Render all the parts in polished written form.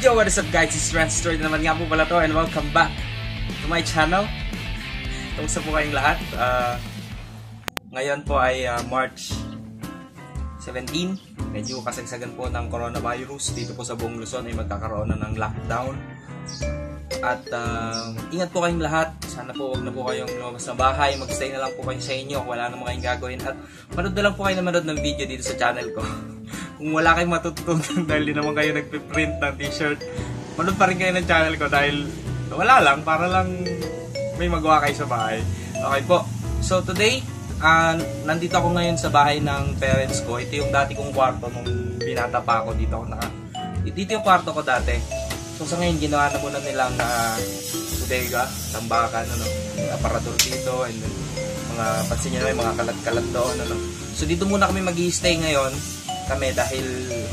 Yo, what is up guys? It's Rance Story naman nga po pala to, and welcome back to my channel. Kamusta po kayong lahat? Ngayon po ay March 17. Medyo kasagsagan po ng coronavirus. Dito po sa buong Luzon ay magkakaroon na ng lockdown. At ingat po kayong lahat. Sana po huwag na po kayong lumabas sa bahay. Magstay na lang po kayo sa inyo. Wala naman kayong gagawin. At manood na lang po kayo na manood ng video dito sa channel ko. Kung wala kayong matututunan dahil di naman kayo nagpiprint ng t-shirt, manood pa rin kayo ng channel ko dahil wala lang, para lang may magawa kayo sa bahay. Okay po. So today, nandito ako ngayon sa bahay ng parents ko. Ito yung dati kong kwarto nung binata pa ako. Dito yung kwarto ko dati. So sa ngayon, ginawa na muna nilang bodega, tambakan, aparador dito, and then mga pansin nyo na mga kalat-kalat doon. So dito muna kami mag-i-stay ngayon. Dahil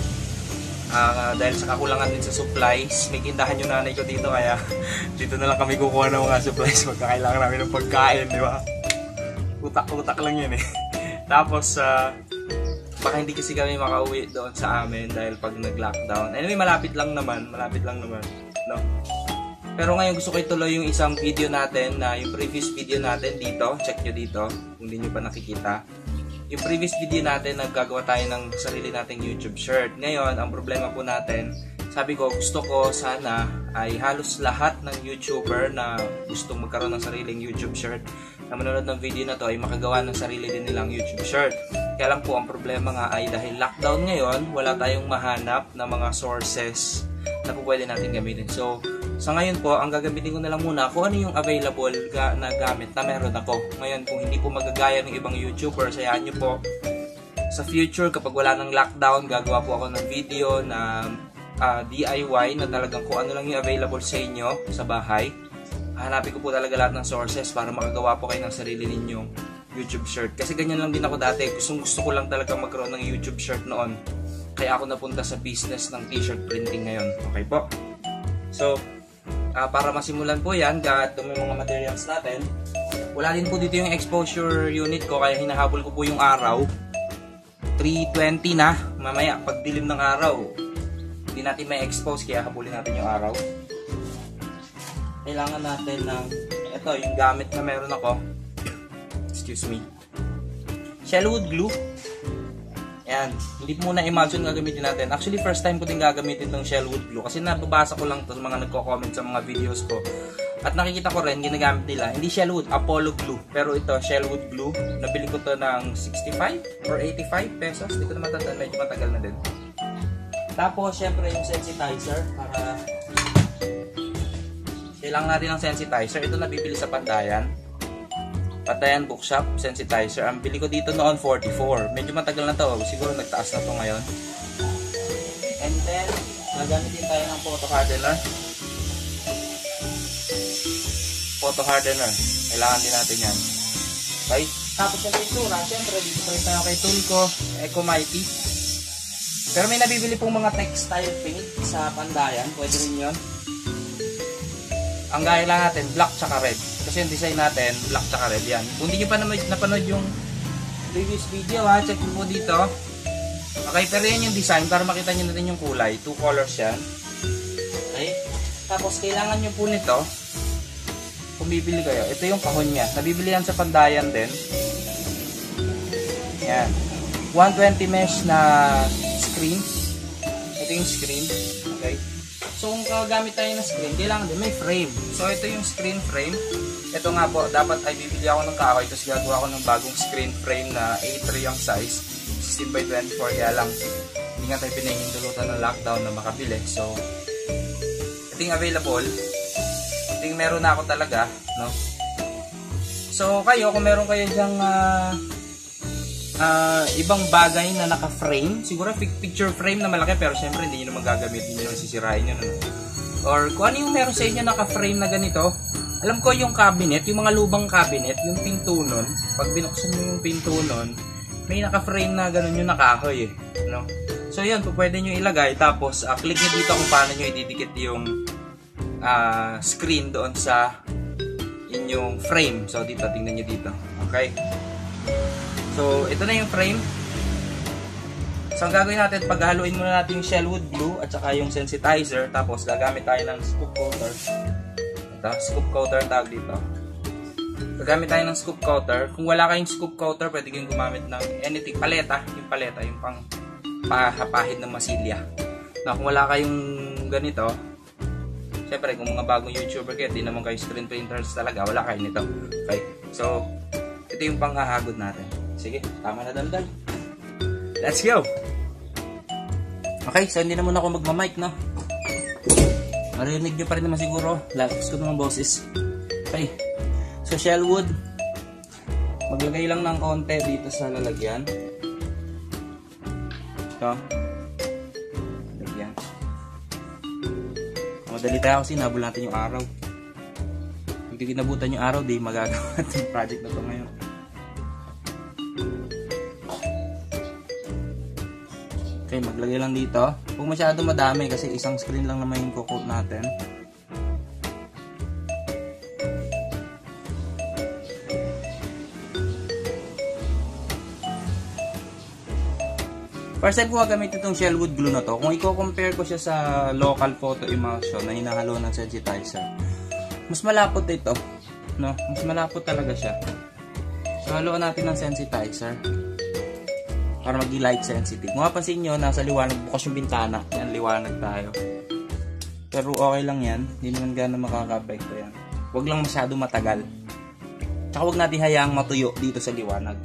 sa kakulangan din sa supplies, may tindahan yung nanay ko dito, kaya dito na lang kami kukuha ng mga supplies magkakailangan namin ng pagkain, di ba? Utak-utak lang yun eh. Tapos baka hindi kasi kami makauwi doon sa amin dahil pag nag-lockdown. Anyway, malapit lang naman, no? Pero ngayon gusto ko ituloy yung isang video natin, yung previous video natin dito. Check nyo dito kung hindi nyo pa nakikita. Yung previous video natin, naggagawa tayo ng sarili nating YouTube shirt. Ngayon, ang problema po natin, sabi ko, gusto ko sana ay halos lahat ng YouTuber na gustong magkaroon ng sariling YouTube shirt na manonood ng video na to ay makagawa ng sarili din nilang YouTube shirt. Kaya lang po, ang problema nga ay dahil lockdown ngayon, wala tayong mahanap na mga sources na po pwede natin gamitin. So, sa ngayon po, ang gagamitin ko na lang muna kung ano yung available na gamit na meron ako. Ngayon, kung hindi po magagaya ng ibang YouTubers, hayaan nyo po. Sa future, kapag wala ng lockdown, gagawa po ako ng video na DIY na talagang kung ano lang yung available sa inyo sa bahay. Hanapin ko po talaga lahat ng sources para makagawa po kayo ng sarili ninyong YouTube shirt. Kasi ganyan lang din ako dati. Gusto ko lang talaga magkaroon ng YouTube shirt noon. Kaya ako napunta sa business ng t-shirt printing ngayon. Okay po? So, para masimulan po yan, kahit may mga materials natin, wala din po dito yung exposure unit ko, kaya hinahabol ko po yung araw. 3:20 na, mamaya pag dilim ng araw, hindi natin may expose, kaya habulin natin yung araw. Kailangan natin ng, ito yung gamit na meron ako, excuse me, Shellwood glue. Ayan, hindi po muna emulsion gagamitin natin. Actually, first time ko din gagamitin itong Shellwood glue kasi nababasa ko lang ito sa mga nagko-comment sa mga videos ko. At nakikita ko rin, ginagamit nila. Hindi Shellwood, Apollo glue. Pero ito, Shellwood glue. Nabili ko to ng 65 or 85 pesos. Hindi ko na matandaan, medyo matagal na din. Tapos, syempre yung sensitizer para kailangan natin ng sensitizer. Ito nabibili sa Pantayan. Pantayan Bookshop, sensitizer. Ang bili ko dito noon 44. Medyo matagal na to. Siguro nagtaas na to ngayon. And then, nagamit din tayo ng photo hardener. Photo hardener. Kailangan din natin yan. Okay? Tapos yung pintura, syempre dito pa rin tayo kay tool ko, Eco Mighty. Pero may nabibili pong mga textile paint sa Pantayan. Pwede rin yun. Ang gaya lang natin, black tsaka red. Kasi yung design natin, black tsaka red yan. Kung hindi nyo pa napanood yung previous video, check nyo po dito. Okay, pero yan yung design para makita nyo natin yung kulay. 2 colors yan. Okay. Tapos, kailangan nyo po nito, kung bibili kayo, ito yung kahon nya. Nabibili yan sa Pantayan din. Yan. 120 mesh na screens. Ito yung screen. Okay. So, kung gagamit tayo ng screen, kailangan din may frame. So, ito yung screen frame. Ito nga po, dapat ay bibili ako ng kahoy kasi gagawa ko ng bagong screen frame na A3 ang size, 16x24, kaya lang hindi nga tayo pinahihintulutan ng lockdown na makabili. So, ito yung available. Ito yung meron na ako talaga, no? So, kayo, kung meron kayo dyang ibang bagay na naka-frame, siguro picture frame na malaki, pero syempre hindi nyo naman gagamitin, hindi nyo sisirain nyo, no? Or kung ano yung meron sa inyo naka-frame na ganito. Alam ko yung cabinet, yung mga lubang cabinet, yung pinto nun, pag binuksan mo yung pinto nun, may naka-frame na ganun yung nakahoy eh, no? So yun, pwede nyo ilagay, tapos click nyo dito kung paano nyo ididikit yung screen doon sa inyong frame. So dito, tingnan nyo dito, okay? So ito na yung frame. So ang gagawin natin, paghaluin muna natin yung Shellwood glue at saka yung sensitizer, tapos gagamit tayo ng scoop coater. Ito, scoop coater ang tawag dito. Gagamit tayo ng scoop coater. Kung wala kayong scoop coater, pwede kayong gumamit ng anything, paleta, yung pang pahapahid ng masilya. Na kung wala kayong ganito, syempre kung mga bagong YouTuber kayo, di naman kayo screen printers talaga, wala kayo nito. Okay, so ito yung panghahagod natin. Sige, tama na daldal. Let's go! Okay, so hindi naman ako magmamic, no? Marinig nyo pa rin naman siguro. Lakas ko naman boses. Okay. So, Shellwood. Maglagay lang ng konti dito sa lalagyan. Ito. Lalagyan. Madali tayo kasi nabul natin yung araw. Pag kinabutan yung araw, di magagawa natin yung project na ito ngayon. Okay, maglagay lang dito. Huwag masyado madami kasi isang screen lang naman yung coat natin. First time ko gagamitin itong Shellwood glue na to. Kung i-compare ko siya sa local photo emulsion na hinahalo ng sensitizer, mas malapot ito. No? Mas malapot talaga siya. So, haluan natin ng sensitizer para maging light sensitive. Kung mapansin nyo, nasa liwanag, bukas yung bintana. Yan, liwanag tayo. Pero okay lang yan. Hindi naman gano'n makaka-apekto yan. Huwag lang masyado matagal. Tsaka huwag natin hayaang matuyo dito sa liwanag.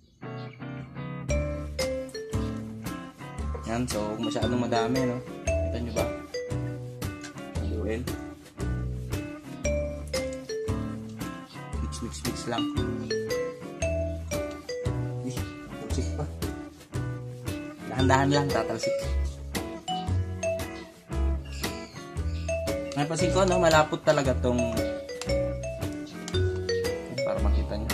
Yan, so huwag masyadong madami, no? Kita nyo ba? Haluin. Mix lang. Tatalsik pa. Dahan-dahan lang, tatalsik. Napansin ko, no? Malapot talaga tong... para makita nyo.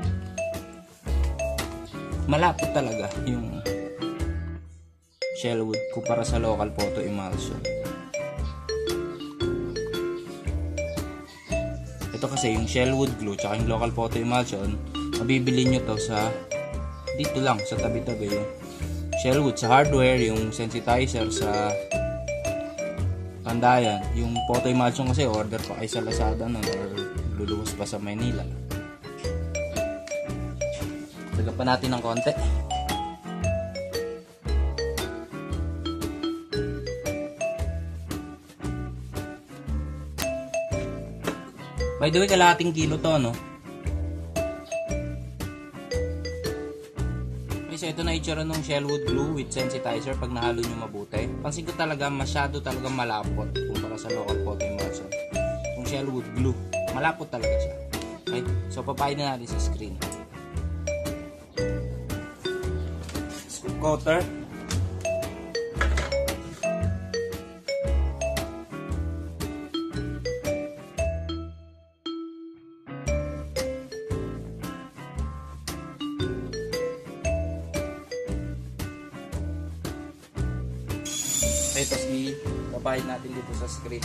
Malapot talaga yung Shellwood kumpara sa local photo emulsion. Ito kasi yung Shellwood glue tsaka yung local photo emulsion, mabibili nyo to sa dito lang sa tabi-tabi. Yung Shellwood sa hardware, yung sensitizer sa Pandayan. Yung photo emulsion kasi order pa kayo sa Lazada nun or luluwas pa sa Maynila. Taga pa natin ng konti. By the way, kalahating kilo to, no? Okay, so ito na itsura ng Shellwood glue with sensitizer pag nahalo nyo mabuti. Pansin ko talaga, masyado talaga malapot kumpara sa local photo emulsion. Yung Shellwood glue, malapot talaga siya. Okay, so papayin na natin sa screen. Scoop coater. Okay, tapos ipapahid natin dito sa screen.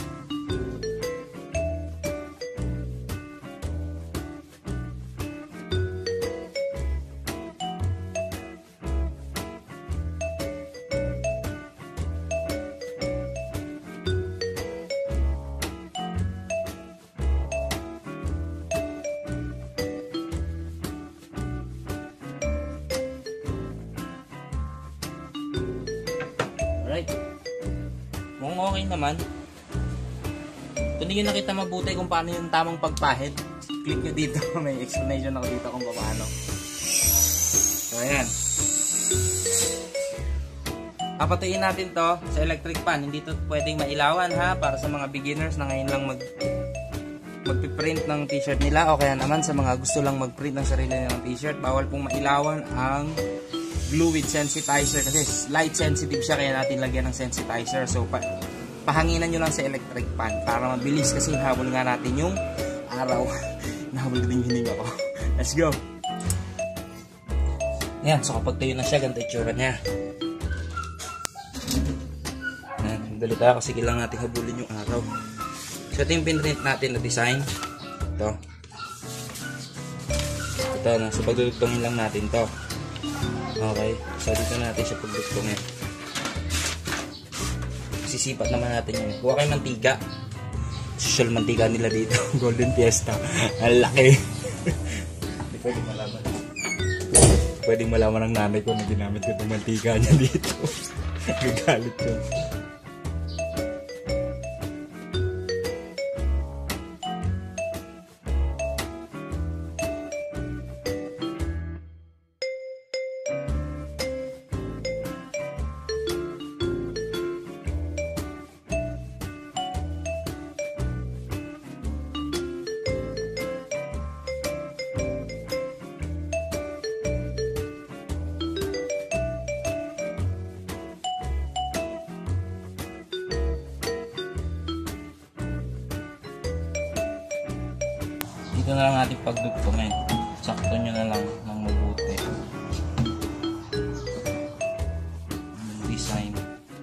Alright. Kung okay naman, kung hindi nyo nakita mabuti kung paano yung tamang pagpahid, click nyo dito. May explanation ako dito kung paano. So, ayan. Papatuyin natin to sa electric pan. Hindi to pwedeng mailawan, ha, para sa mga beginners na ngayon lang magpiprint ng t-shirt nila, o kaya naman sa mga gusto lang magprint ng sarili ng t-shirt. Bawal pong mailawan ang glue with sensitizer kasi light sensitive siya, kaya natin lagyan ng sensitizer. So pahanginan nyo lang sa electric pan para mabilis kasi habol nga natin yung araw. Nahabol din yung hininga ko. Let's go. Yan, so kapag tayo na siya, ganito itsura niya. Dali tayo kasi kailangan natin habulin yung araw. So ito yung pinrint natin na design. Ito. Ito na, so pagdulugtongin lang natin to. Okay, so dito natin siya pagdugtongin. Sisipat naman natin yun. Huwag kayo mantika. Social mantika nila dito. Golden Fiesta. Ang laki. Hindi pwedeng malaman. Pwedeng malaman ng nanay ko na ginamit ko itong mantika niya dito. Gagalit ko. Dito na lang natin pagdugtongin. Sakto nyo na lang ng mabuti. Design.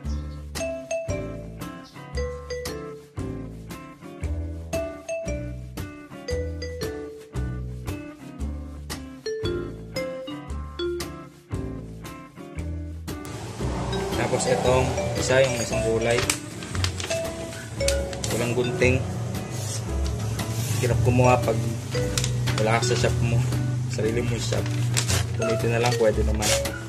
Tapos itong isa, yung isang kulay. Walang gunting. Hirap kumuha pag wala ka sa shop mo, sarili mo shop. Ganito na lang, pwede naman.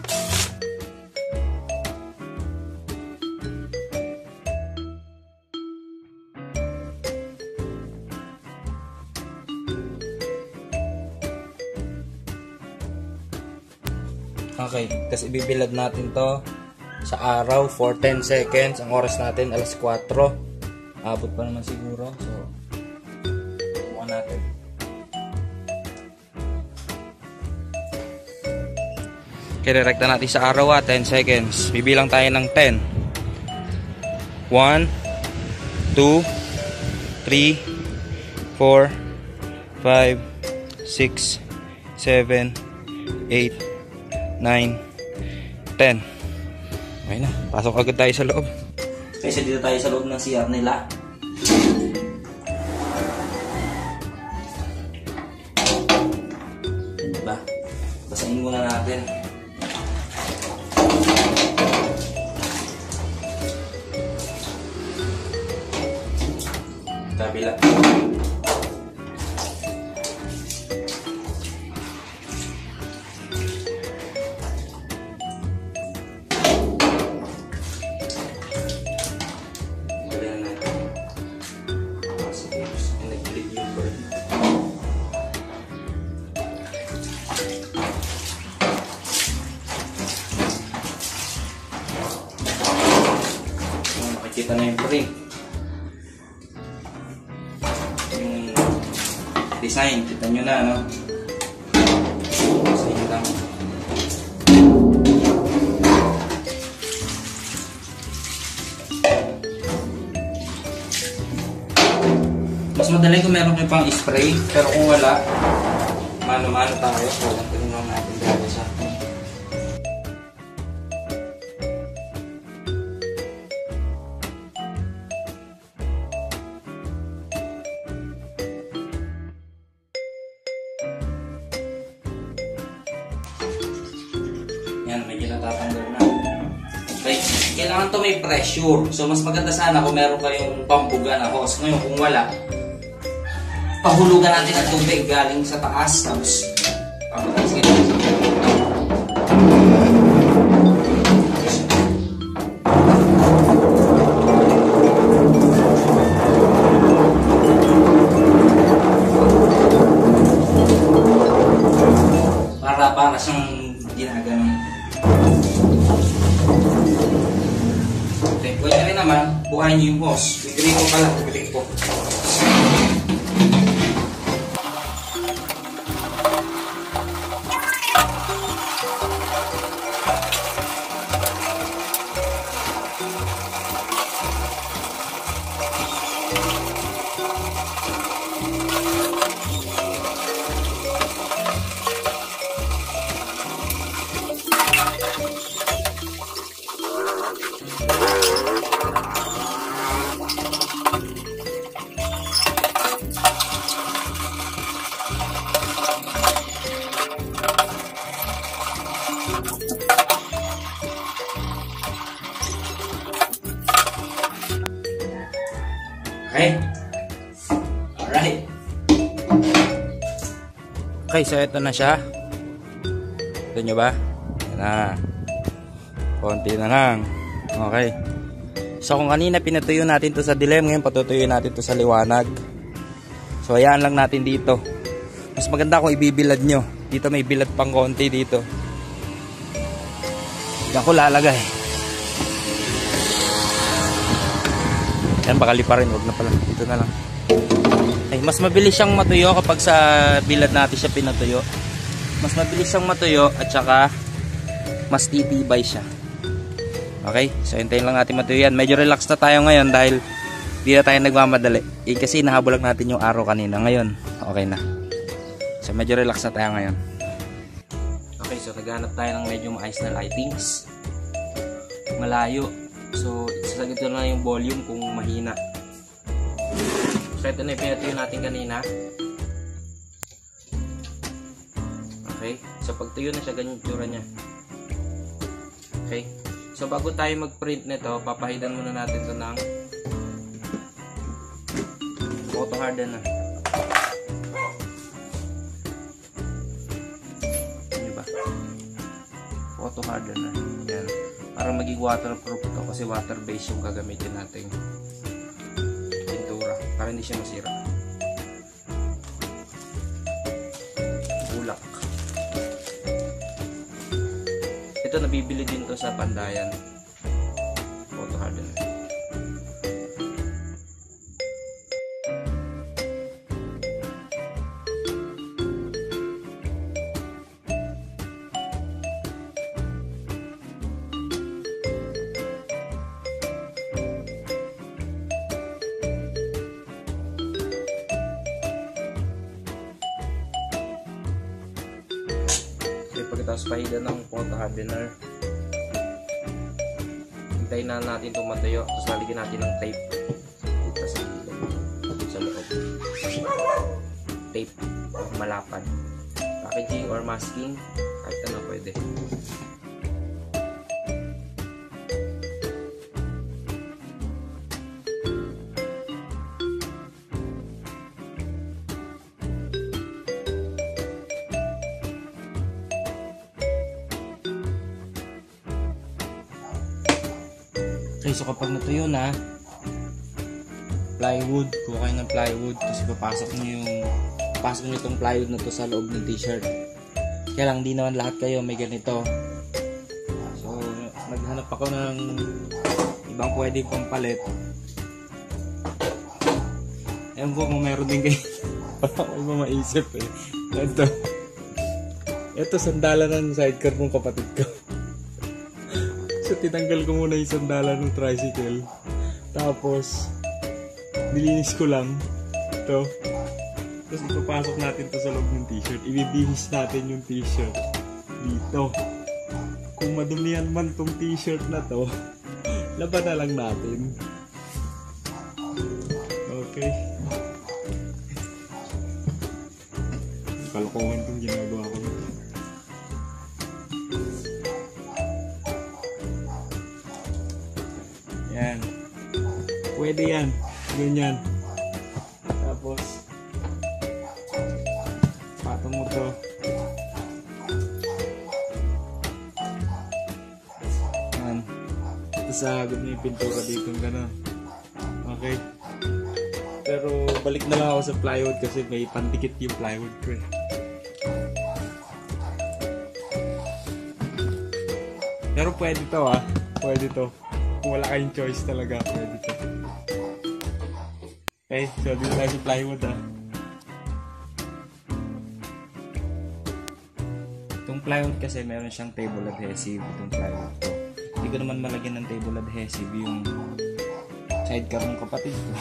Okay, tapos ibibilad natin to sa araw for 10 seconds. Ang oras natin alas 4. Abot pa naman siguro. So natin. Kaya-rekta natin sa araw 10 seconds. Bibilang tayo ng 10. 1 2 3 4 5 6 7 8 9 10. Okay na, pasok agad tayo sa loob. Kasi dito tayo sa loob ng CR nila. Basahin muna natin. Kabila. Kita na yung print, yung design, kita nyo na, no? Sa inyo lang. Mas madali kung meron kayo pang spray, pero kung wala, mano-mano tayo. Walang tinunong natin dito sa yan, medyo natatanggal na. Okay, kailangan to may pressure. So, mas maganda sana kung meron kayong pambuga na hose. Ngayon, kung wala, pahulugan natin ang tubig galing sa taas. Tapos, pamataas ganyan. Para siyang ginaganon. Okay, pwede rin naman, buhayin niyo yung hose. Gripo pala, gripo. Okay? Alright. Okay, so ito na siya. Ito nyo ba? Yan na. Konti na lang. Okay. So kung kanina pinatuyo natin to sa dilim, ngayon patutuyo natin to sa liwanag. So hayaan lang natin dito. Mas maganda kung ibibilad nyo. Dito may bilad pang konti dito. Diyan ko lalagay. Yan, baka lipa rin. Huwag na pala. Dito na lang. Ay, mas mabilis siyang matuyo kapag sa bilad natin siya pinatuyo. Mas mabilis siyang matuyo at saka mas titibay siya. Okay? So hintayin lang natin matuyo yan. Medyo relax na tayo ngayon dahil di na tayo nagmamadali. Kasi nahabol lang natin yung araw kanina. Ngayon, okay na. So medyo relax na tayo ngayon. Okay, so naghanap tayo ng medyo maayos na lightings. Malayo. So isasagad ko na yung volume kung mahina. So ito na yung pinatuyo natin kanina. Okay, so pag tuyo na siya, ganyan yung tsura niya. Okay, so bago tayo mag-print nito, papahidan muna natin ito ng photo hardener. Photo hardener. Yan. Para maging waterproof ito kasi water based yung gagamitin natin pintura para hindi siya masira. Bulak. Ito nabibili din to sa Pandayan. Photo hardener. Pagkatapos pahidan ng photo hardener, hintayin na natin itong matuyo, tapos lalagyan natin ng tape dito sa loob. Tape malapad, packaging or masking, kahit ano pwede. Okay, so kapag natuyo na, plywood, kuha kayo ng plywood kasi papasok nyo itong plywood na to sa loob ng t-shirt. Kaya lang di naman lahat kayo may ganito. So naghanap ako ng ibang pwedeng pampalit. Ewan ko kung meron din kayo. Wala ko iba maisip eh. Ito sandalan ng sidecar ng kapatid ko. So tinanggal ko muna yung sandalan ng tricycle. Tapos nilinis ko lang ito. Tapos ipapasok natin to sa loob ng t-shirt. Ibibihis natin yung t-shirt dito. Kung madumihan man tong t-shirt na to, laban na lang natin. Okay. Kalokohan tong ginagawa ko. Yan. Pwede yan. Ganyan. Tapos patong mo to. Yan. Tapos sagad mo yung pintura dito gano'n. Okay. Pero balik na lang ako sa plywood kasi may pandikit yung plywood ko eh. Pero pwede to ah. Pwede to. Kung wala kayong choice talaga, pwede to. Okay, so dito tayo sa plywood ah. Itong plywood kasi meron siyang table adhesive. Itong plywood to. Hindi ko naman malagyan ng table adhesive yung sidecar ng kapatid ko.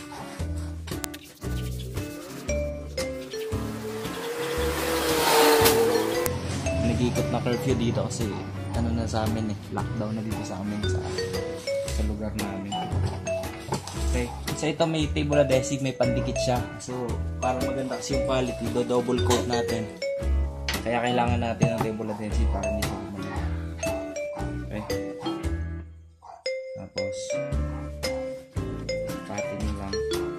Nag-iikot na curfew dito kasi ano na sa amin eh, lockdown na dito sa amin sa lugar namin. Okay, so ito may table adhesive, may pandikit siya. So para maganda kasi yung quality, double coat natin. Kaya kailangan natin ng table adhesive para hindi siya gumalaw. Okay. Tapos patin lang.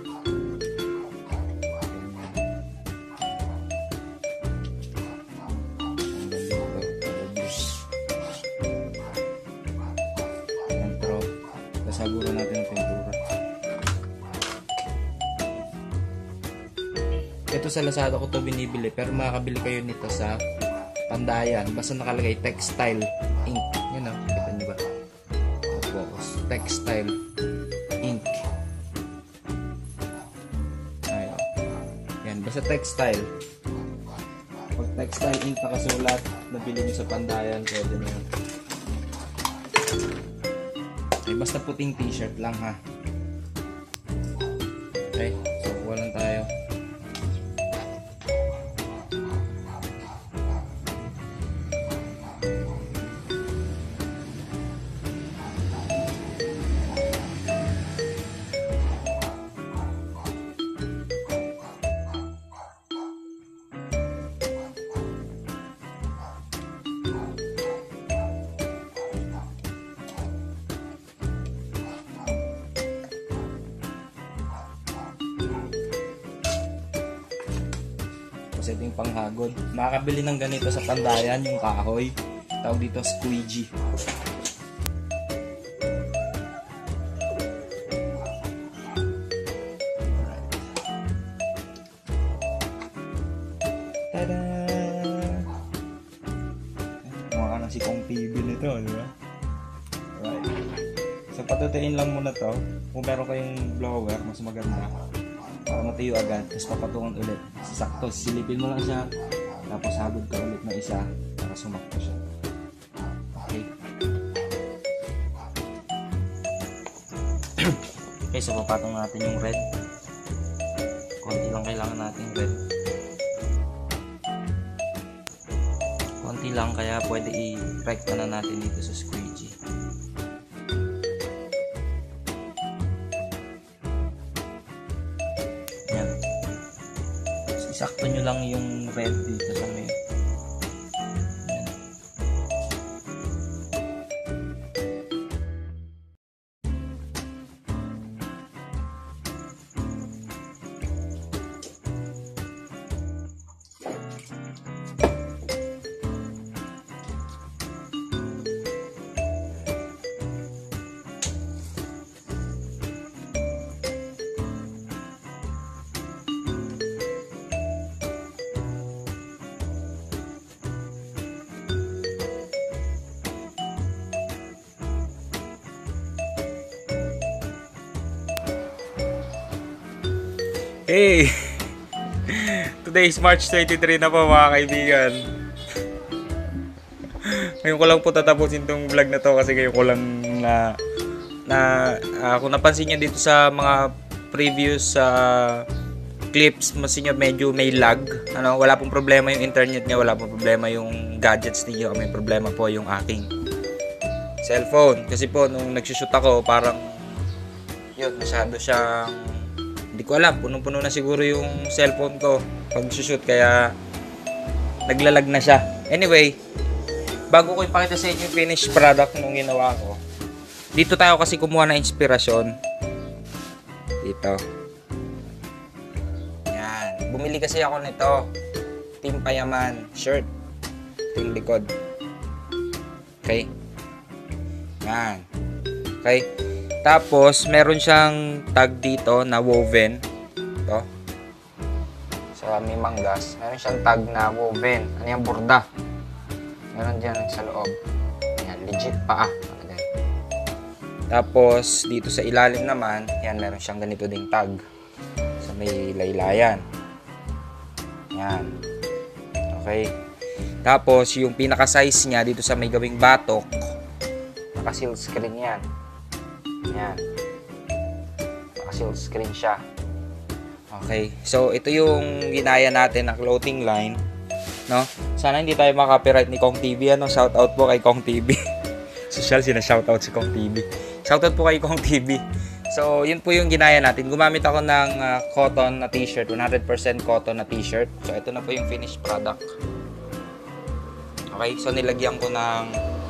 Sasaguran natin ng pintura. Ito sa Lazada ko to binibili, pero makakabili kayo nito sa Pandayan. Basta nakalagay Textile Ink. Yun o, kita nyo ba? Focus. Textile Ink. Ayun. Yan, basta Textile. Pag Textile Ink nakasulat, nabili nyo sa Pandayan, pwede na yun. Okay, basta puting t-shirt lang ha. Okay, so kuha lang tayo. Kasi ito yung panghagod. Makakabili ng ganito sa Pandayan, yung kahoy. Tawag dito squeegee. Tada! Mukha na si Kong TV nito, di ba? Right. So patutuin lang muna to. Kung meron kayong blower, mas maganda. Para matuyo agad, tapos papatungan ulit. Sakto, silipin mo lang siya, tapos hagod ka ulit na isa para sumakto siya. Okay. Okay, so papatong natin yung red. Konti lang kailangan natin red. Konti lang, kaya pwede i-recta na natin dito sa squeegee. Sakto nyo lang yung red dito sa may. Hey! Today is March 23 na po mga kaibigan. Ngayon ko lang po tatapusin tong vlog na to kasi ngayon ko lang kung napansin nyo dito sa mga previous clips, masin nyo medyo may lag. Wala pong problema yung internet nyo, wala pong problema yung gadgets niyo. May problema po yung aking cellphone. Kasi po nung nagsushoot ako, parang yun, masyado siyang, hindi ko alam, punong-puno na siguro yung cellphone ko pag shoot, kaya naglalag na siya. Anyway, bago ko ipakita sa inyo yung finished product nung ginawa ko, dito tayo kasi kumuha ng inspirasyon. Dito. Yan. Bumili kasi ako nito. Team Payaman shirt. Ito yung likod. Okay. Yan. Okay. Tapos, meron siyang tag dito na woven. Ito. Sa may manggas. Meron siyang tag na woven. Ano yung burda? Meron dyan sa loob. Yan, legit pa. Tapos, dito sa ilalim naman, yan, meron siyang ganito ding tag. Sa may laylayan. Yan. Okay. Tapos, yung pinaka-size niya dito sa may gawing batok, naka-seal screen yan. Yan. Naka-seal screen siya. Okay. So, ito yung ginaya natin na clothing line. No? Sana hindi tayo makapiright ni Kong TV. Shoutout po kay Kong TV. Social, sinashoutout si Kong TV. Shoutout po kay Kong TV. So, yun po yung ginaya natin. Gumamit ako ng cotton na t-shirt. 100% cotton na t-shirt. So, ito na po yung finished product. Okay. So, nilagyan ko ng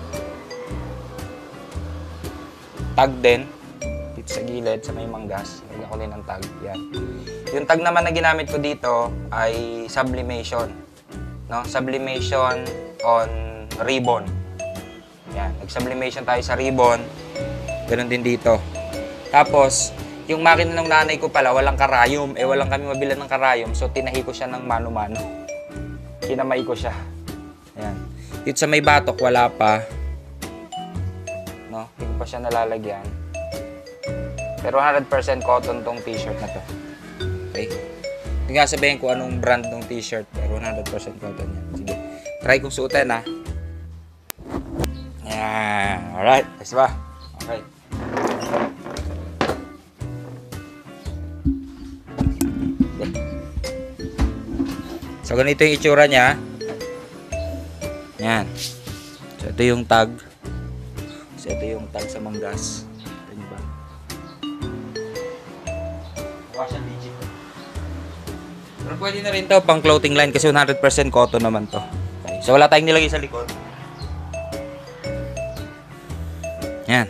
tag din dito sa gilid, sa may manggas. Nilagyan ko din ng tag. Yan. Yung tag naman na ginamit ko dito ay sublimation. No? Sublimation on ribbon. Yan. Nag-sublimation tayo sa ribbon. Ganun din dito. Tapos, yung makina ng nanay ko pala, walang karayom. Walang kami mabilan ng karayom. So, tinahi ko siya ng mano-mano. Kinamay ko siya. Ayan. Dito sa may batok, wala pa. No? Hindi ko pa siya nalalagyan. Pero 100% cotton tong t-shirt na to. Okay? Hindi nga sabihin ko anong brand ng t-shirt. Pero 100% cotton yan. Sige. Try kong suotin, ha. Ayan. Alright. Ayos ba? Okay. So, ganito yung itsura niya. Yan. So, ito yung tag. So, ito yung tag sa manggas. Ito yung ba? Washan digit. Pero pwede na rin to pang clothing line kasi 100% cotton naman to. Okay. So, wala tayong nilagay sa likod. Yan.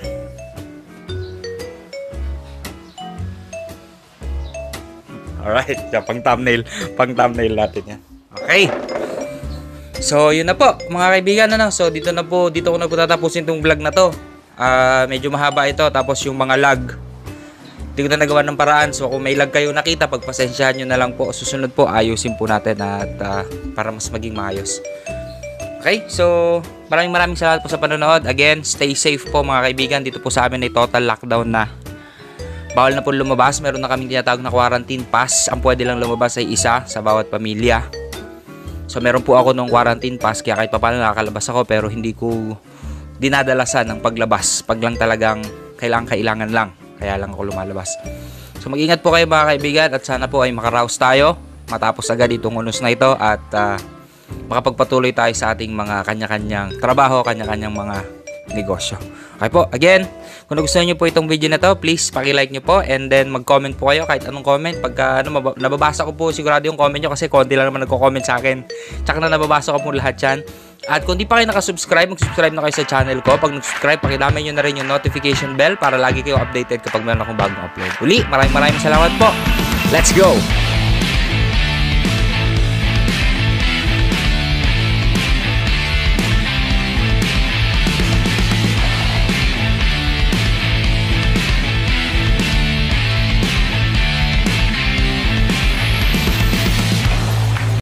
Alright, pang thumbnail natin yan. Okay. So, yun na po, mga kaibigan, ano. So, dito ko na po tatapusin tong vlog na to. Medyo mahaba ito, tapos yung mga lag, hindi ko na nagawa ng paraan. So, kung may lag kayo nakita, pagpasensyahan nyo na lang po. Susunod po, ayusin po natin at para mas maging maayos. Okay, so, maraming salamat po sa panonood. Again, stay safe po mga kaibigan. Dito po sa amin ay total lockdown na. Bawal na po lumabas. Meron na kaming tinatawag na quarantine pass. Ang pwede lang lumabas ay isa sa bawat pamilya. So meron po ako nung quarantine pass. Kaya kahit paano nakakalabas ako. Pero hindi ko dinadalasan ng paglabas. Pag lang talagang kailangan lang. Kaya lang ako lumalabas. So mag-ingat po kayo mga kaibigan. At sana po ay makaraos tayo. Matapos agad itong unos na ito. At makapagpatuloy tayo sa ating mga kanya-kanyang trabaho. Kanya-kanyang mga negosyo. Okay po, again, kung nagustuhan nyo po itong video na to, please paki-like nyo po and then mag-comment po kayo kahit anong comment. Pagka nababasa ko po sigurado yung comment nyo kasi konti lang naman nagko-comment sa akin. Tsaka na nababasa ko po lahat yan. At kung di pa kayo nakasubscribe, mag-subscribe na kayo sa channel ko. Pag nag-subscribe, pakidamay nyo na rin yung notification bell para lagi kayo updated kapag meron akong bagong upload. Uli, maraming salamat po. Let's go!